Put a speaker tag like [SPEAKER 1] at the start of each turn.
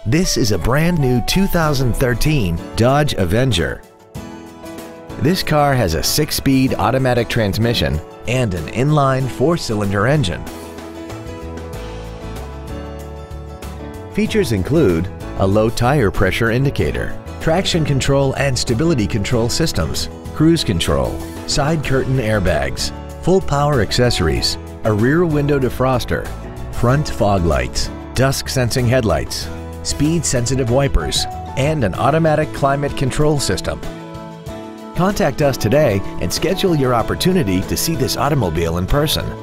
[SPEAKER 1] This is a brand new 2013 Dodge Avenger. This car has a 6-speed automatic transmission and an inline 4-cylinder engine. Features include a low tire pressure indicator, traction control and stability control systems, cruise control, side curtain airbags, full power accessories, a rear window defroster, front fog lights, dusk sensing headlights, speed sensitive wipers, and an automatic climate control system. Contact us today and schedule your opportunity to see this automobile in person.